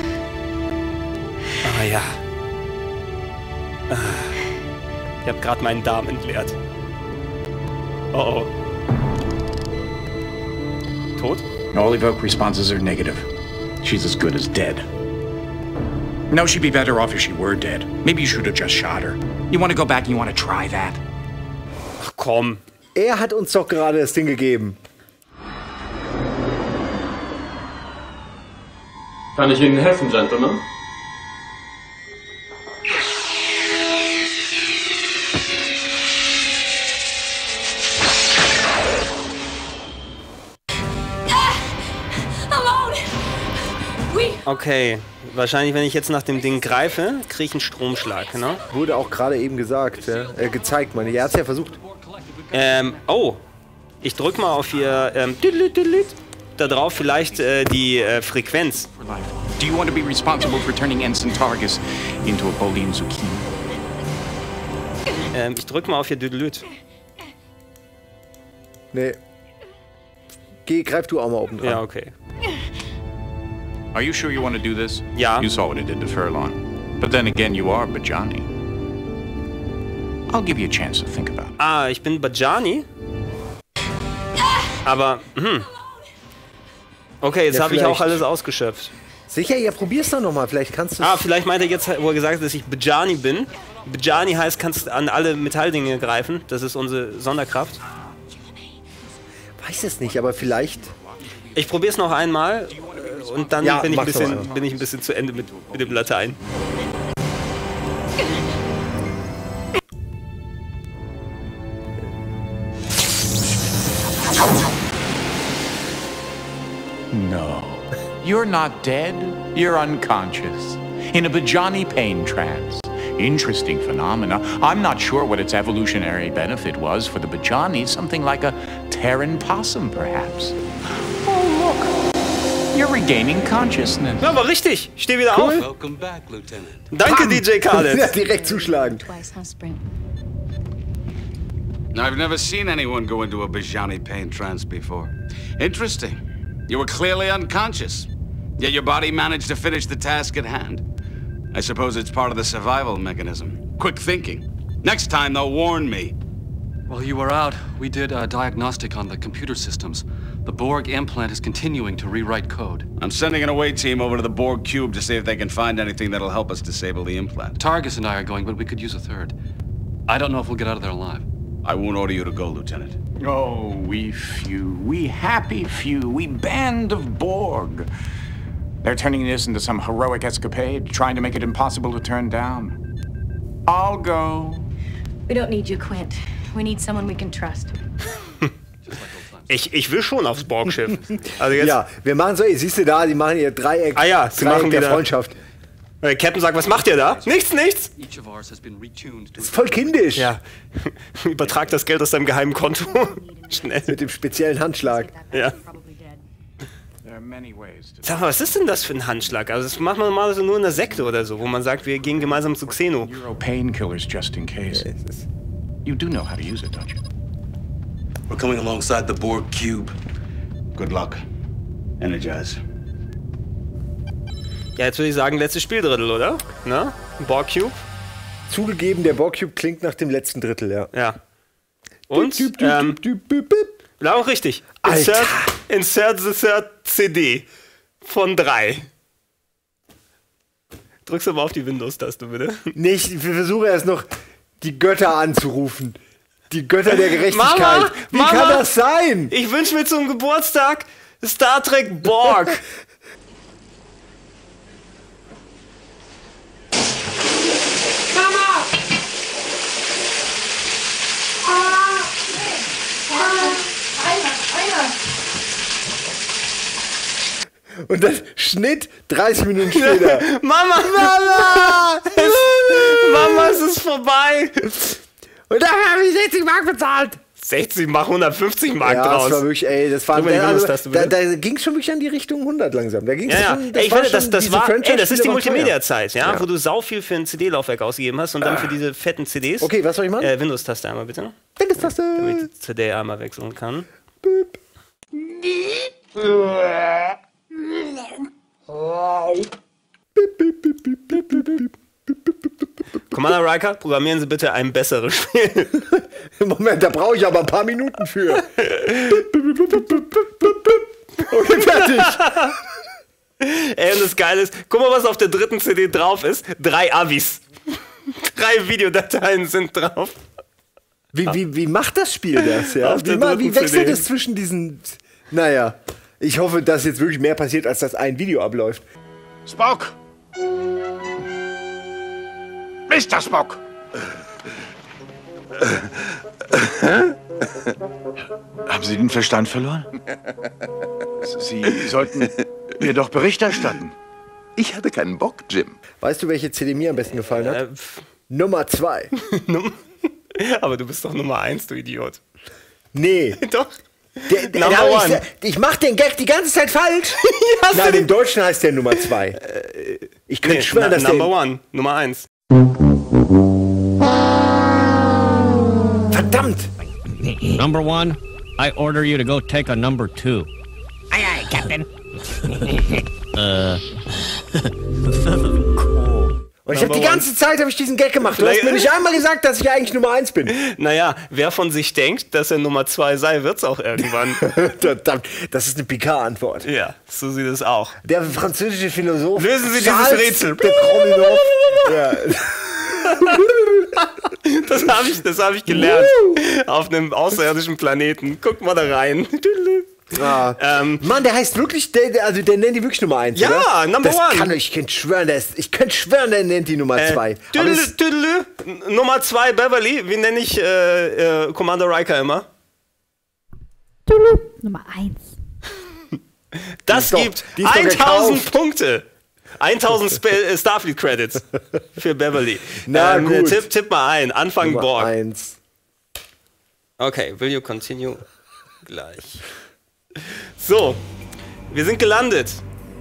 Ah ja. Ah. Ich habe gerade meinen Darm entleert. Oh oh. Tot? All evoke responses are negative. She's as good as dead. No, she'd be better off if she were dead. Maybe you should have just shot her. You want to go back and you want to try that? Ach komm. Er hat uns doch gerade das Ding gegeben. Kann ich Ihnen helfen, Gentlemen? Okay, wahrscheinlich, wenn ich jetzt nach dem Ding greife, kriege ich einen Stromschlag, ne? Wurde auch gerade eben gesagt, ja? äh, gezeigt, meine. Er hat es ja versucht. Ähm, oh. Ich drück mal auf hier, ähm, da drauf vielleicht äh, die äh, Frequenz. Do you want to be responsible for turning Ensign Targus into a Bolian Zucchini? Ähm, ich drück mal auf hier Düdelüt. Nee. Geh, greif du auch mal oben dran. Ja, okay. Are you sure you want to do this? Yeah. You saw what it did to Furlong. But then again, you are Bajani. I'll give you a chance to think about it. Ah, ich bin Bajani? Aber, hm. Okay, jetzt Ja, habe ich auch vielleicht- alles ausgeschöpft. Sicher? Ja, probier's doch nochmal. Vielleicht kannst du Ah, vielleicht meint er jetzt, wo er gesagt hat, dass ich Bajani bin. Bajani heißt, kannst an alle Metalldinge greifen. Das ist unsere Sonderkraft. Weiß es nicht, aber vielleicht. Ich probier's noch einmal äh, und dann Ja, bin, ich ein mach's bisschen, noch mal. bin ich ein bisschen zu Ende mit, mit dem Latein. No. You're not dead. You're unconscious. In a Bajani pain trance. Interesting phenomena. I'm not sure what its evolutionary benefit was for the Bajani. Something like a Terran possum, perhaps. Oh, look. You're regaining consciousness. Ja, war richtig. Ich stehe wieder auf. Welcome back, Lieutenant. Danke, D J Khaled. Ja, direkt zuschlagen. I've never seen anyone go into a Bajani pain trance before. Interesting. You were clearly unconscious, yet your body managed to finish the task at hand. I suppose it's part of the survival mechanism. Quick thinking. Next time, though, warn me. While you were out, we did a diagnostic on the computer systems. The Borg implant is continuing to rewrite code. I'm sending an away team over to the Borg Cube to see if they can find anything that'll help us disable the implant. Targus and I are going, but we could use a third. I don't know if we'll get out of there alive. I won't order you to go, Lieutenant. Oh, we few, we happy few, we band of Borg. They're turning this into some heroic escapade, trying to make it impossible to turn down. I'll go. We don't need you, Quint. We need someone we can trust. Ich, ich will schon aufs Borgschiff. Also jetzt, Ja, wir machen so, siehst du da, die machen ihr Dreieck, Ah ja, sie Dreieck machen der wieder- Freundschaft. Der Captain sagt, was macht ihr da? Nichts, nichts. Each of ours has been retuned to Das ist voll kindisch. Ja. Übertrag das Geld aus deinem geheimen Konto. Schnell. Mit dem speziellen Handschlag. Ja. There are many ways to... Sag mal, was ist denn das für ein Handschlag? Also das macht man normalerweise nur in der Sekte oder so, wo man sagt, wir gehen gemeinsam zu Xeno. Euro painkillers just in case. You do know how to use it, don't you? We're coming alongside the Borg Cube. Good luck. Energize. Ja, jetzt würde ich sagen, letztes Spieldrittel, oder? Ne? Borg Cube. Zugegeben, der Borg-Cube klingt nach dem letzten Drittel, ja. Ja. Und? Düb, düb, Ähm, düb, düb, düb. ja, auch richtig. Insert, insert the third C D von drei. Drückst du mal auf die Windows-Taste, bitte. Nicht, ich versuche erst noch die Götter anzurufen. Die Götter der Gerechtigkeit. Mama, Wie Mama, kann das sein? Ich wünsche mir zum Geburtstag Star Trek Borg. Mama! Ah! Ah! Einer, einer! Und dann Schnitt dreißig Minuten später. Mama, Mama! Es, Mama, es ist vorbei. Und da habe ich sechzig Mark bezahlt. sechzig, mach hundertfünfzig Mark ja, draus. Das war wirklich, ey, das war, Drück mal die also, Windows-Taste, da, bitte. da ging es schon wirklich an die Richtung hundert langsam. Da ging's Ja, ja. schon, das Ey, ich war finde, das, schon, das, diese war, ey, das ist die Franchise-Spiele waren Multimedia-Zeit, ja, Ja. wo du sau viel für ein C D-Laufwerk ausgegeben hast und dann für diese fetten C Ds. Okay, was soll ich machen? Äh, Windows-Taste einmal bitte. Windows-Taste. Damit ich die C D einmal wechseln kann. Commander Riker, programmieren Sie bitte ein besseres Spiel. Moment, da brauche ich aber ein paar Minuten für. Okay, fertig. Ey, und das Geile ist, guck mal, was auf der dritten C D drauf ist. Drei Avis. Drei Videodateien sind drauf. Wie, wie, wie macht das Spiel das? Ja? Auf Wie, der ma- dritten wie wechselt C D. es zwischen diesen... Naja, ich hoffe, dass jetzt wirklich mehr passiert, als dass ein Video abläuft. Spock! Mister Spock! Haben Sie den Verstand verloren? Sie sollten mir doch Bericht erstatten. Ich hatte keinen Bock, Jim. Weißt du, welche C D mir am besten gefallen hat? Äh, Nummer zwei. Aber du bist doch Nummer eins, du Idiot. Nee. Doch. Der, der, Number der, one. ich, ich mach den Gag die ganze Zeit falsch. Ja, Nein, im Deutschen heißt der Nummer zwei. Ich könnte Nee, schwören, na, dass Number der... one, Nummer eins. Verdammt! Number one, I order you to go take a number two. Aye, aye, Captain. Äh. Und ich habe die ganze Zeit habe ich diesen Gag gemacht. Du hast mir nicht einmal gesagt, dass ich eigentlich Nummer eins bin. Naja, wer von sich denkt, dass er Nummer zwei sei, wird's auch irgendwann. Verdammt, das ist eine Picard-Antwort. Ja, so sieht es auch. Der französische Philosoph. Lösen Sie Charles dieses Rätsel. de Crominoff. Ja. Das habe ich, das hab ich gelernt. Auf einem außerirdischen Planeten. Guck mal da rein. Ah. Ähm, Mann, der heißt wirklich, der, der, also der nennt die wirklich Nummer eins, Ja, oder? Number das one. Kann, ich könnte schwören, der ist, ich könnte schwören, der nennt die Nummer zwei. Äh, Aber tüdelü, das, tüdelü. Nummer zwei, Beverly. Wie nenne ich äh, äh, Commander Riker immer? Nummer eins. Das Die ist gibt doch- die ist doch tausend gekauft. Punkte. tausend Sp äh, Starfleet Credits für Beverly. Na ähm, gut. Tipp, tipp mal ein. Anfang Nummer Borg. eins. Okay, will you continue? Gleich. So, wir sind gelandet.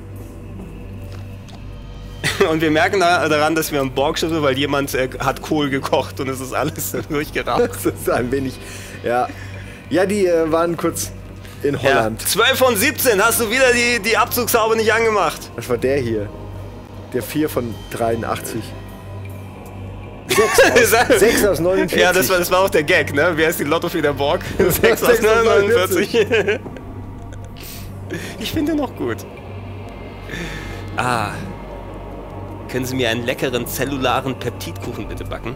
Und wir merken da, daran, dass wir am Borg-Schiff sind, weil jemand äh, hat Kohl gekocht und es ist alles durchgeraucht. Das ist ein wenig, ja. Ja, die äh, waren kurz in Ja. Holland. zwölf von siebzehn, hast du wieder die, die Abzugshaube nicht angemacht. Was war der hier? Der vier von dreiundachtzig. sechs aus, sechs aus neunundvierzig. Ja, das war, das war auch der Gag, ne? Wer ist die Lottofeder Borg? sechs aus sechs aus neunundvierzig. Ich finde den noch gut. Ah. Können Sie mir einen leckeren zellularen Peptidkuchen bitte backen?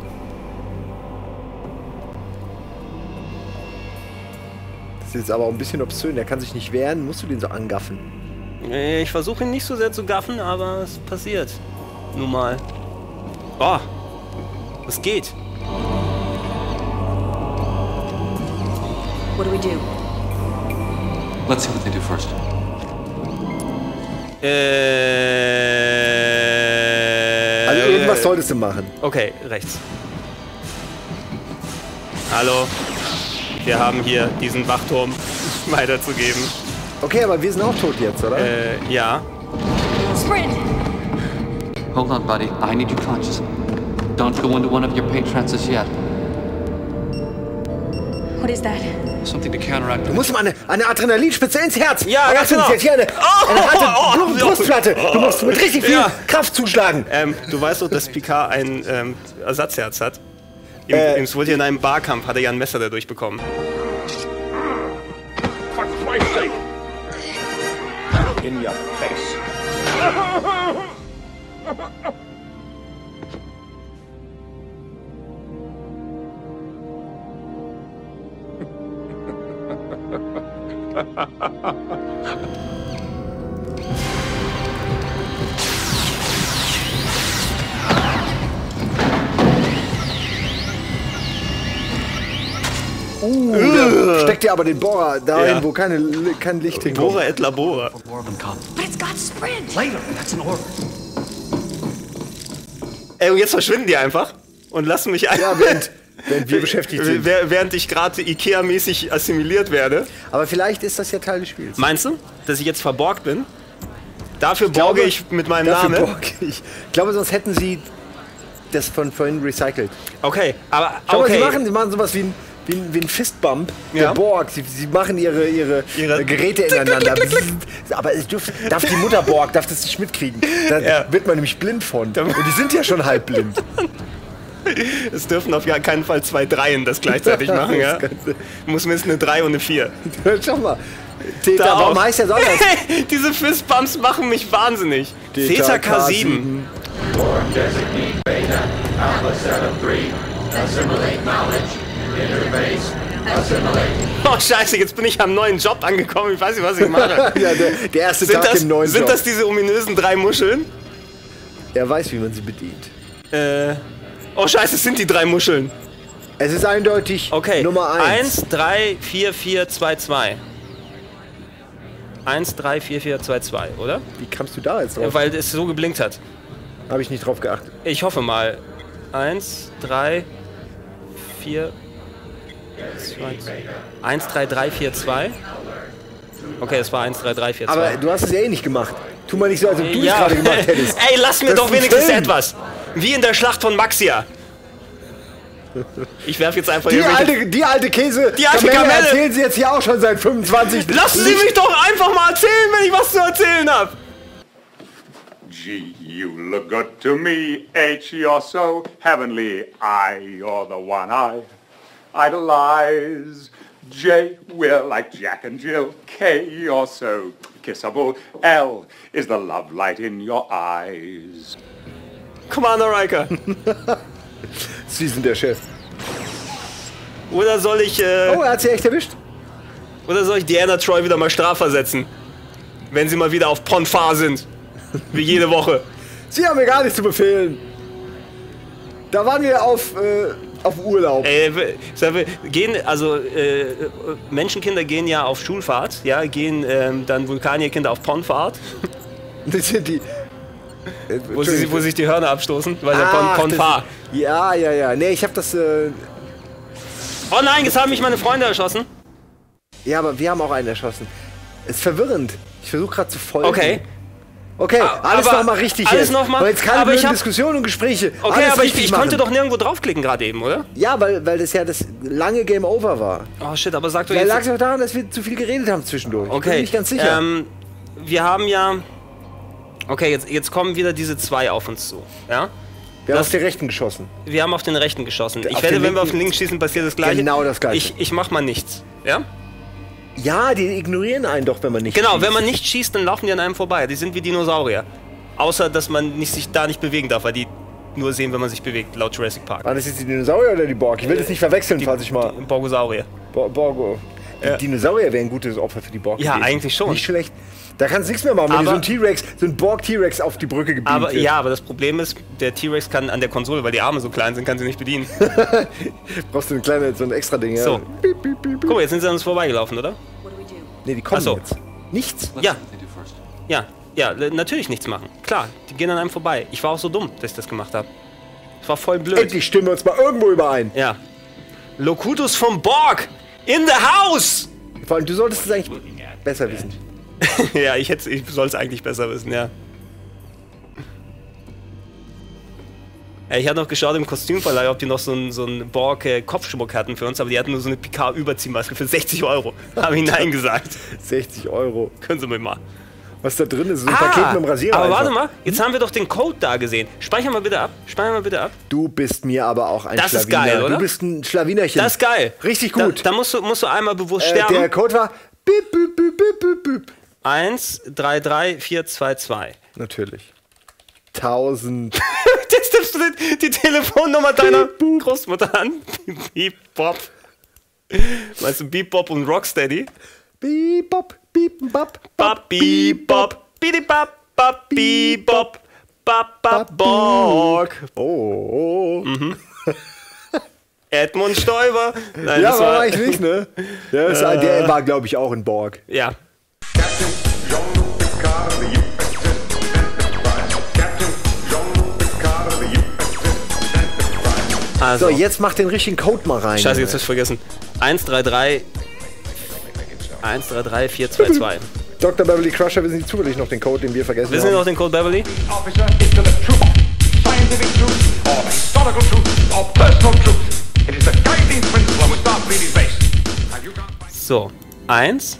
Das ist jetzt aber auch ein bisschen obszön. Der kann sich nicht wehren. Musst du den so angaffen? Nee, ich versuche ihn nicht so sehr zu gaffen, aber es passiert. Nun mal. Oh. Es geht. What do we do? Let's see what they do first. Äh. Also irgendwas solltest du machen. Okay, rechts. Hallo. Wir haben hier diesen Wachturm weiterzugeben. Okay, aber wir sind auch tot jetzt, oder? Äh, ja. Sprint! Hold on, buddy. I need you conscious. Don't go into one of your paint trances yet. What is that? Something to counteract. Du musst ihm eine, eine Adrenalinspitze ins Herz. Ja, Aber ganz das genau. ist jetzt hier eine, Oh, eine harte oh, oh, oh, Brustplatte. Du musst mit richtig viel Ja. Kraft zuschlagen. Ähm, du weißt doch, dass Picard ein ähm, Ersatzherz hat. Im, Äh. im, es wurde hier in einem Barkampf, hat er ja ein Messer dadurch bekommen. In your face. Uh, da steckt ihr aber den Bohrer dahin, Ja. wo keine, kein Licht hinkommt. Bohrer et labora. But it's got sprint. Later, that's an order. Ey, und jetzt verschwinden die einfach und lassen mich ein. Ja, während, während wir beschäftigt sind. Während während ich gerade Ikea-mäßig assimiliert werde. Aber vielleicht ist das ja Teil des Spiels. Meinst du, dass ich jetzt verborgt bin? Dafür glaube, borge ich mit meinem dafür Namen. borge ich. Ich glaube, sonst hätten sie das von vorhin recycelt. Okay, aber Schau mal, okay. sie machen, sie machen sowas wie ein, wie ein, wie ein Fistbump der Ja. Borg. Sie, sie machen ihre, ihre, Ihre- Geräte ineinander. Aber es dürf, darf die Mutter Borg darf das nicht mitkriegen. Da Ja. wird man nämlich blind von. Und die sind ja schon halb blind. Es dürfen auf gar keinen Fall zwei Dreien das gleichzeitig machen, ja? Muss mindestens eine drei und eine vier. Schau mal. Theta, Da warum auch. heißt der Sonne? Diese Fistbumps machen mich wahnsinnig. Theta K sieben. Designate Beta, Alpha seven three. Assimilate knowledge. Interface. Assimilate. Oh scheiße, jetzt bin ich am neuen Job angekommen. Ich weiß nicht, was ich mache. Ja, der, der erste sind Tag das, im neuen sind Job. das diese ominösen drei Muscheln? Er weiß, wie man sie bedient. Äh. Oh scheiße, es sind die drei Muscheln. Es ist eindeutig Okay. Nummer eins. eins, drei, vier, vier, zwei, zwei. eins, drei, vier, vier, zwei, zwei, oder? Wie kamst du da jetzt drauf? Ja, weil es so geblinkt hat. Habe ich nicht drauf geachtet. Ich hoffe mal. eins, drei, vier, zwei, eins, drei, drei, vier, zwei. Okay, es war eins, drei, drei, vier, zwei. Aber du hast es ja eh nicht gemacht. Tu mal nicht so, als ob du es Ja. gerade gemacht hättest. Ey, lass mir Das doch ist ein wenigstens Film. etwas. Wie in der Schlacht von Maxia. Ich werfe jetzt einfach Die irgendwelche- alte, die alte Käse, Die alte Kamelle Kamelle. erzählen sie jetzt hier auch schon seit fünfundzwanzig. Lassen Sie mich doch einfach mal erzählen, wenn ich was zu erzählen habe. Gee, you look good to me. H, you're so heavenly. I, you're the one I idolize. J, we're like Jack and Jill. K, you're so kissable. L is the love light in your eyes. Commander Riker. Sie sind der Chef. Oder soll ich, äh, Oh, er hat sie echt erwischt. oder soll ich Deanna Troi wieder mal strafversetzen? Wenn sie mal wieder auf Ponfar sind. Wie jede Woche. Sie haben mir gar nichts zu befehlen. Da waren wir auf, äh, auf Urlaub. Äh, sag mal, gehen, also äh, Menschenkinder gehen ja auf Schulfahrt, ja, gehen ähm, dann Vulkanierkinder auf Ponfahrt, Das sind die. Äh, wo, sie, wo sich die Hörner abstoßen, weil der Pon, Ach, Ponfar. das- Ja, ja, ja. Nee, ich hab das. Äh, Oh nein, jetzt haben mich meine Freunde erschossen. ja, aber wir haben auch einen erschossen. Ist verwirrend. Ich versuche gerade zu folgen. Okay. Okay, alles aber- nochmal richtig alles jetzt. noch mal- Aber jetzt keine aber ich blöden hab- Diskussionen und Gespräche. Okay, alles aber ich, richtig ich konnte machen. doch nirgendwo draufklicken gerade eben, oder? Ja, weil, weil das ja das lange Game Over war. Oh shit, aber sag doch Vielleicht lag jetzt... es auch daran, dass wir zu viel geredet haben zwischendurch. Ich bin Okay, nicht ganz sicher. Ähm, wir haben ja... Okay, jetzt, jetzt kommen wieder diese zwei auf uns zu, ja? wir haben das- auf den Rechten geschossen. Wir haben auf den rechten geschossen. Ich Auf werde, den wenn wir auf linken- den linken schießen, passiert das Gleiche. Genau das Gleiche. Ich, ich mach mal nichts, ja? Ja, die ignorieren einen doch, wenn man nicht Genau, schießt. wenn man nicht schießt, dann laufen die an einem vorbei. Die sind wie Dinosaurier. Außer, dass man nicht, sich da nicht bewegen darf, weil die nur sehen, wenn man sich bewegt, laut Jurassic Park. Waren das jetzt die Dinosaurier oder die Borg? Ich will das nicht verwechseln, falls ich mal... Borgosaurier. Bo Borgo. Die Ja. Dinosaurier wären ein gutes Opfer für die Borg Ja, gewesen. eigentlich schon. Nicht schlecht. Da kannst du nichts mehr machen, wenn Aber- dir so ein T-Rex, so ein Borg-T-Rex auf die Brücke gebeamt Aber wird. ja, aber das Problem ist, der T-Rex kann an der Konsole, weil die Arme so klein sind, kann sie nicht bedienen. Brauchst du ein kleines, so ein extra Ding, ja. So. Piep, piep, piep, piep. Guck mal, jetzt sind sie an uns vorbeigelaufen, oder? Nee, die kommen Ach so. jetzt. Nichts? Ja. Ja, ja, l- natürlich nichts machen. Klar, die gehen an einem vorbei. Ich war auch so dumm, dass ich das gemacht habe. Es war voll blöd. Endlich stimmen wir uns mal irgendwo überein. Ja. Locutus vom Borg! In the house! Vor allem, du solltest es eigentlich besser wissen. Ja, ich, hätte- ich soll es eigentlich besser wissen, ja. Ja, ich hatte noch geschaut im Kostümverleih, ob die noch so einen so einen Borg-Kopfschmuck hatten für uns, aber die hatten nur so eine Picard-Überziehmaske für sechzig Euro. Habe ich Nein gesagt. sechzig Euro. Können Sie mir mal. Was da drin ist, so ein ah, Paket mit dem Rasierer. Aber einfach. warte mal, jetzt haben wir doch den Code da gesehen. Speicher mal bitte ab. Speicher mal bitte ab. Du bist mir aber auch ein das Schlawiner. Das ist geil, oder? Du bist ein Schlawinerchen. Das ist geil. Richtig gut. Da, da musst, du, musst du einmal bewusst äh, sterben. Der Code war bip, bip, bip, bip, bip, bip. eins drei drei vier zwei zwei. Natürlich. tausend. Jetzt nimmst du die, die Telefonnummer deiner Großmutter an. Beep, Bop. Meinst du Beep, Bop und Rocksteady? Beep, Bop, Beep, Bop, Bop, Beep, Bop. Beep, Bop, Bop, Beep, Bop. Bop, Bop, Borg. Oh. Mhm. Edmund Stoiber. Nein, ja, das war war eigentlich nicht, ne? Der, ist, äh, der war, glaube ich, auch ein Borg. Ja. Also. So, jetzt mach den richtigen Code mal rein. Scheiße, jetzt hab ich vergessen. eins drei drei eins drei drei vier zwei zwei. Doktor Beverly Crusher, wissen Sie zufällig noch den Code, den wir vergessen wissen haben? Sie noch den Code Beverly? Officer, is the truth, scientific truth, or historical truth, or personal truth. It is the guiding principle on which Starfleet is based. Have you got my... So, eins.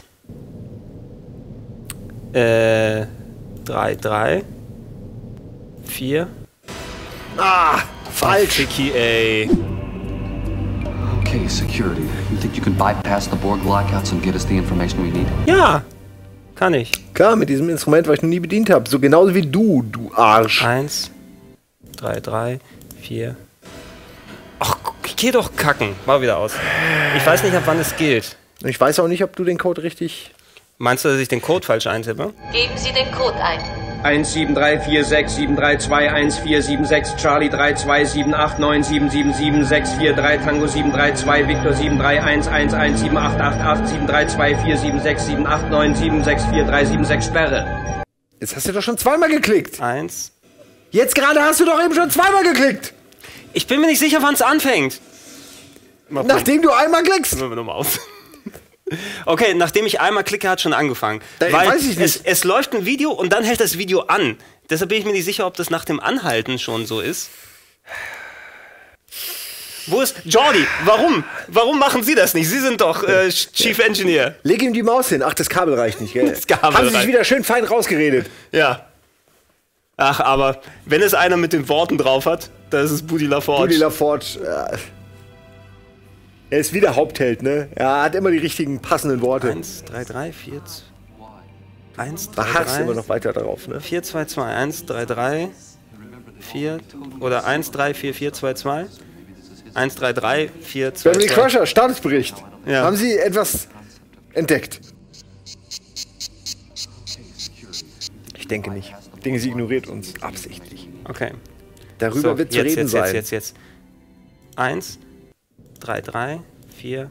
Äh, drei, drei. vier. Ah, falsch. Tricky, ey. Okay, security. You think you can bypass the Borg lockouts and get us the information we need? Ja, kann ich. Klar, mit diesem Instrument, was ich noch nie bedient habe. So genauso wie du, du Arsch. Eins, drei, drei, vier. Ach, geh doch kacken. Mal wieder aus. Ich weiß nicht, ab wann es gilt. Ich weiß auch nicht, ob du den Code richtig... Meinst du, dass ich den Code falsch eintippe? Geben Sie den Code ein. eins sieben drei vier sechs sieben drei zwei eins vier sieben sechs Charlie drei zwei sieben acht neun sieben sieben sieben sechs vier drei Tango sieben drei zwei Victor sieben drei eins eins eins sieben acht acht acht sieben drei zwei vier sieben sechs sieben acht neun sieben sechs vier drei sieben sechs Sperre. Jetzt hast du doch schon zweimal geklickt. Eins. Jetzt gerade hast du doch eben schon zweimal geklickt. Ich bin mir nicht sicher, wann es anfängt. Nachdem du einmal klickst. Nehmen wir nochmal aus. Okay, nachdem ich einmal klicke, hat schon angefangen. Da, Weil weiß ich nicht. Es, es läuft ein Video und dann hält das Video an. Deshalb bin ich mir nicht sicher, ob das nach dem Anhalten schon so ist. Wo ist Jordi? Warum? Warum machen Sie das nicht? Sie sind doch äh, Chief Engineer. Leg ihm die Maus hin. Ach, das Kabel reicht nicht, gell? Das Kabel Haben Sie sich reicht. wieder schön fein rausgeredet. Ja. Ach, aber wenn es einer mit den Worten drauf hat, dann ist es Budi LaForge. Budi LaForge. Ja. Er ist wieder Hauptheld, ne? Er hat immer die richtigen passenden Worte. eins, drei, drei, vier, eins, drei, Beharrst drei, immer noch weiter darauf, ne? vier, zwei, zwei, eins, drei, drei, vier oder eins, drei, vier, vier, zwei, zwei, eins, drei, drei, vier, zwei, zwei. Beverly Crusher, Statusbericht. Ja. Haben Sie etwas entdeckt? Ich denke nicht. Ich denke, sie ignoriert uns absichtlich. Okay. Darüber so, wird zu jetzt, reden jetzt, sein. Jetzt, jetzt, jetzt. Eins, drei, drei, vier.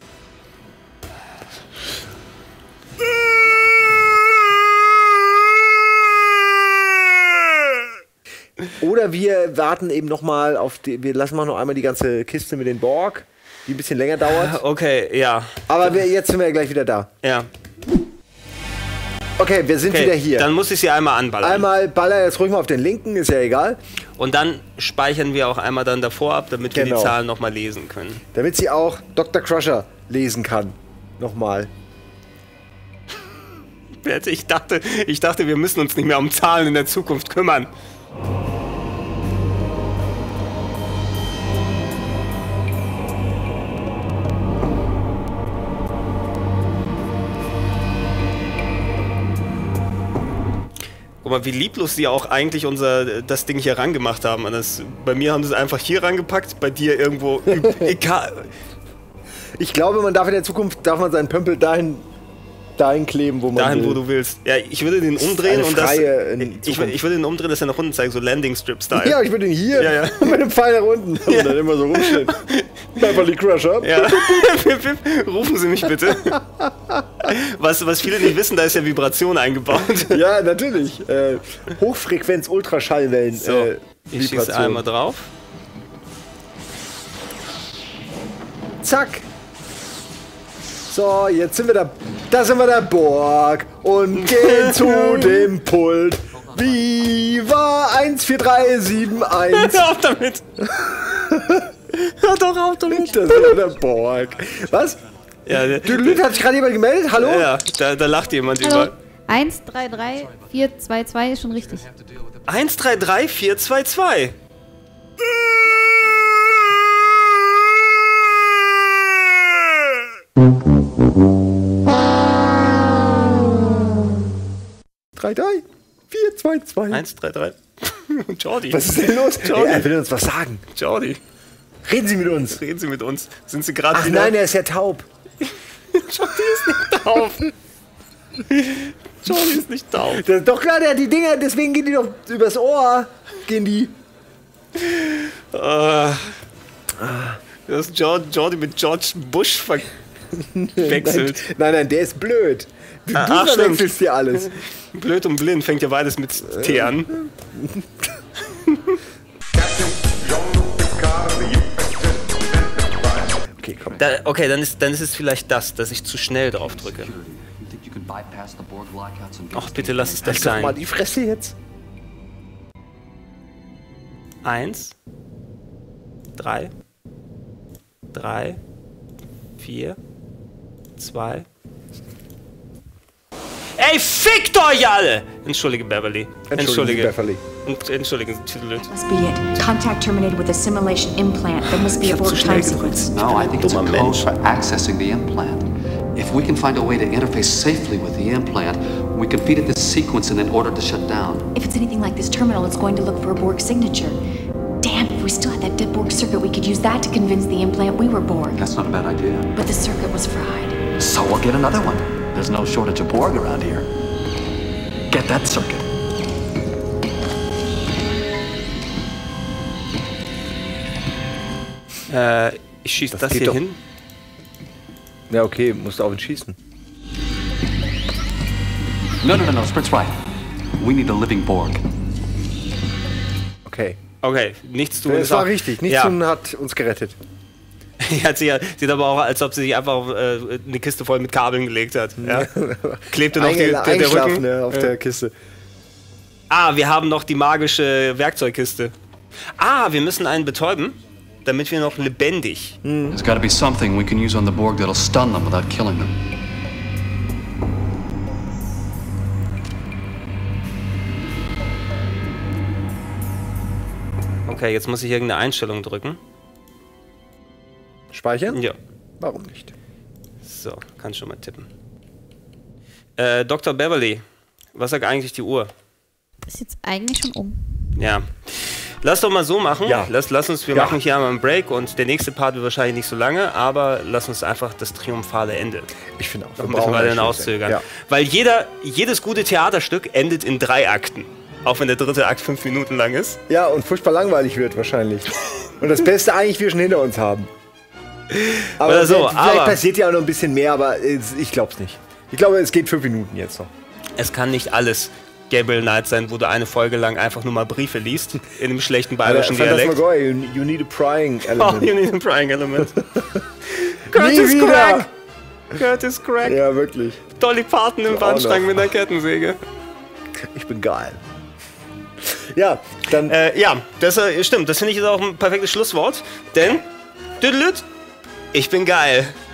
Oder wir warten eben noch mal auf die, wir lassen mal noch einmal die ganze Kiste mit den Borg, die ein bisschen länger dauert. Okay, ja. Aber wir, jetzt sind wir ja gleich wieder da. Ja. Okay, wir sind Okay, wieder hier. Dann muss ich sie einmal anballern. Einmal baller jetzt ruhig mal auf den linken, ist ja egal. Und dann speichern wir auch einmal dann davor ab, damit wir Genau. die Zahlen nochmal lesen können. Damit sie auch Doktor Crusher lesen kann. Nochmal. Ich dachte, ich dachte, wir müssen uns nicht mehr um Zahlen in der Zukunft kümmern. Guck mal, wie lieblos sie auch eigentlich unser das Ding hier rangemacht haben. Und das, bei mir haben sie es einfach hier rangepackt, bei dir irgendwo egal. Ich glaube, man darf in der Zukunft darf man seinen Pömpel dahin, dahin kleben, wo man Dahin, will. wo du willst. Ja, ich würde den umdrehen Eine und das. freie Ich, ich würde den umdrehen, dass er nach unten zeigt, so Landing Strip Style. Ja, ich würde ihn hier Ja, ja. mit dem Pfeil nach unten und dann immer so rumstehen. Beverly Crusher. Ja. Rufen Sie mich bitte. Was, was viele nicht wissen, da ist ja Vibration eingebaut. Ja, natürlich. Äh, Hochfrequenz-Ultraschallwellen. So, äh, ich schieße Vibration. einmal drauf. Zack. So, jetzt sind wir da. Da sind wir der Borg und gehen zu dem Pult Viva eins vier drei sieben eins. Hör auf damit! Hör doch auf damit! Das ist der Borg. Was? Ja, Düdelüt, hat sich gerade jemand gemeldet? Hallo? Ja, da, da lacht jemand Hallo. über. eins drei drei vier zwei zwei ist schon richtig. eins drei drei vier zwei zwei. drei drei vier zwei zwei. eins drei drei. Jordi. Was ist denn los? Jordi. Ey, er will uns was sagen. Jordi. Reden Sie mit uns. Reden Sie mit uns. Sind Sie gerade Ach wieder... nein, er ist ja taub. Jordi ist nicht taub. Jordi ist nicht taub. Das ist doch klar, der hat die Dinger, deswegen gehen die doch übers Ohr. Gehen die. Uh, das ist Jordi, Jordi mit George Bush verwechselt. Nein, nein, nein, der ist blöd. Du, Ah, du ach, verwechselst hier alles. Blöd und blind fängt ja beides mit T an. Okay, komm. Da, okay, dann ist, dann ist es vielleicht das, dass ich zu schnell drauf drücke. Ach, bitte lass es das Halt doch sein. mal die Fresse jetzt. Eins, drei, drei, vier, zwei. Ey, fickt euch alle! Entschuldige, Beverly. Entschuldige, Beverly. Ent- Entschuldige, Tüdelüt. Must be it. Contact terminated with a simulation implant. There must be Ich a hab zu Borg schnell time gedrückt. sequence. No, I think it's a Dummer code Mensch. for accessing the implant. If we can find a way to interface safely with the implant, we can feed it this sequence and then order it to shut down. If it's anything like this terminal, it's going to look for a Borg signature. Damn, if we still had that dead Borg circuit, we could use that to convince the implant we were Borg. That's not a bad idea. But the circuit was fried. So we'll get another one. There's no shortage of Borg around here. Get that circuit. Äh, ich schieß das, Das das geht hier doch. hin. Ja, okay, musst du auf ihn schießen. No, no, no, no, Sprit's right. We need a living Borg. Okay. Okay, nichts tun. Das ist war auch- richtig. Nichts ja. tun hat uns gerettet. hat sie ja, sieht aber auch, als ob sie sich einfach äh, eine Kiste voll mit Kabeln gelegt hat. Ja. Klebte noch die, Einge- der, der eingeschlafen, Rücken. ne, auf Ja. der Kiste. Ah, wir haben noch die magische Werkzeugkiste. Ah, wir müssen einen betäuben, damit wir noch lebendig. There's got to be something we can use on the Borg that'll stun them without killing them. Okay, jetzt muss ich irgendeine Einstellung drücken. Speichern? Ja. Warum nicht? So, kann schon mal tippen. Äh, Doktor Beverly, was sagt eigentlich die Uhr? Ist jetzt eigentlich schon um. Ja. Lass doch mal so machen. Ja. Lass, lass uns, wir Ja. machen hier einmal einen Break und der nächste Part wird wahrscheinlich nicht so lange, aber lass uns einfach das triumphale Ende Ich finde auch. noch ein bisschen weiterhin auszögern. Ja. Weil jeder, jedes gute Theaterstück endet in drei Akten. Auch wenn der dritte Akt fünf Minuten lang ist. ja, und furchtbar langweilig wird wahrscheinlich. Und das Beste eigentlich wir schon hinter uns haben. Aber Oder so, vielleicht aber- passiert ja auch noch ein bisschen mehr, aber es- ich glaube es nicht. Ich glaube, es geht fünf Minuten jetzt noch. Es kann nicht alles Gabriel Knight sein, wo du eine Folge lang einfach nur mal Briefe liest, in einem schlechten bayerischen Dialekt. Phantasmagoria, you, you need a prying Oh, element. you need a prying element. Nie Curtis wieder. Crack! Curtis Crack! Ja, wirklich. Dolly Parton im Auch Bahnsteig noch. mit einer Kettensäge. Ich bin geil. Ja, dann... Äh, ja, das äh, stimmt. Das finde ich ist auch ein perfektes Schlusswort. Denn, düdelüt, ich bin geil.